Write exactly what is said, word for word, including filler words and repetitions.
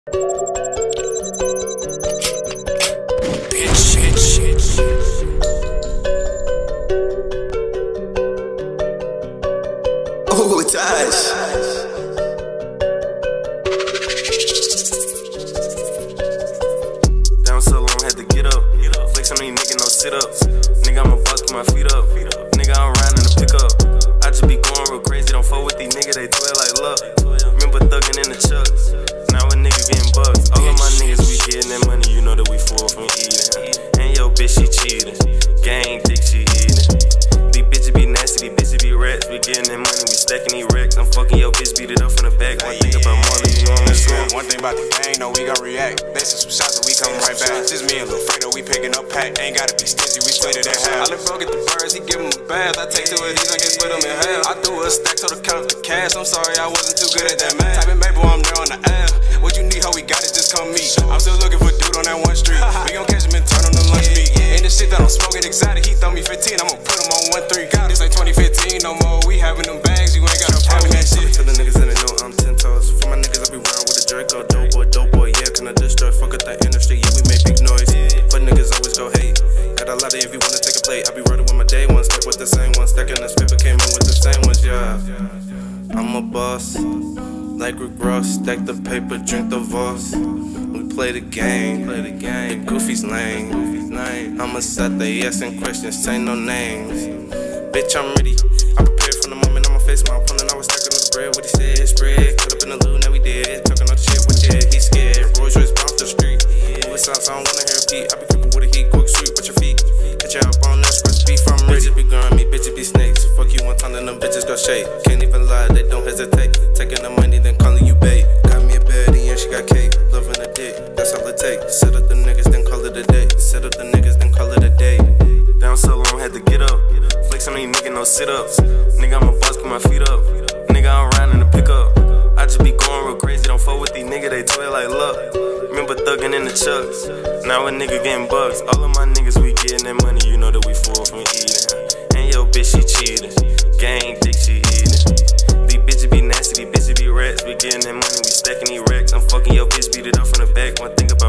Bitch, bitch, bitch. Oh, Tosh. Down so long, had to get up. Flex on these niggas, no sit ups. Nigga, I'm a boss, keep my feet up. Nigga, I'm riding in the pickup. I just be going real crazy, don't fuck with these niggas, they twirl like luck. Remember thugging in the chucks. Now a nigga getting bucks. All of my niggas, we getting that money, you know that we full from eating. And yo, bitch, she cheating. Gang dick, she eating. These bitches be nasty, these bitches be rats. We getting that money, we stacking these racks. I'm fucking yo bitch, beat it up from the back. One thing about Marley, you know I'm good. One thing about the gang, no, we gon' react. They send some shots and we come right back. Just me and Lil Fredo, we picking up pack. Ain't gotta be stingy, we split it in half. I let bro get the birds, he give him a bath. I take two of these, I can split them in half. I threw a stack, told her count up the cash. I'm sorry, I wasn't too good at that math. Typing Mabel, I'm there on the app. What you need, how we got it, just come meet. I'm still looking for a dude on that one street. We gon' catch him and turn on the lunch meat. And the shit that I'm smoking exotic, he throw me fifteen, I'ma put him on one three. This ain't twenty fifteen no more, we having them bags, you ain't got a problem that shit. Tell the niggas that they know I'm ten toes. For my niggas, I be round with a Draco. Dope boy, dope boy, yeah, can I destroy? Fuck up the industry, yeah, we make big noise. But niggas always go hate. Got a lot of if you wanna take a plate. I be rolling with my day ones, stuck with the same ones. Stacking this paper, came in with the same ones, yeah. I'm a boss, like Rick Ross. Stack the paper, drink the Voss. We play the game, play the game. The Goofy's lame, Goofy's lame. I'ma set they asking questions, say no names. Bitch, I'm ready. I prepared from the moment on my face. My opponent, I was stacking on the bread. What he said, spread. Cut up in the loot, now we dead. Talking all the shit, what did he scared? Rolls Royce bounce the street. Move it sounds, I don't wanna hear a beat. I be creeping with a heat, quick sweep with your feet. Catch you up on that express beef, I'm ready. Bitches be grimy, bitches be snakes. Fuck you one time, then them bitches go shake. Can't even lie, they don't hesitate. Taking the money, then calling you bait. Got me a baddie and she got cake. Loving a dick, that's all it takes. Set up the niggas, then call it a day. Set up the niggas, then call it a day. Down so long, had to get up. Flex on these niggas, no sit ups. Nigga, I'm a boss, keep my feet up. Nigga, I'm riding in the pickup. I just be going real crazy, don't fuck with these niggas, they twirl like luck. Remember thugging in the chucks. Now a nigga getting bucks. All of my niggas, we getting that money, you know that we full from eating. And yo, bitch, she cheating. Gang dick, she eating. These bitches be nasty, these bitches be rats. We getting that money, we stacking these racks. I'm fucking yo bitch, beat it up from the back. One thing about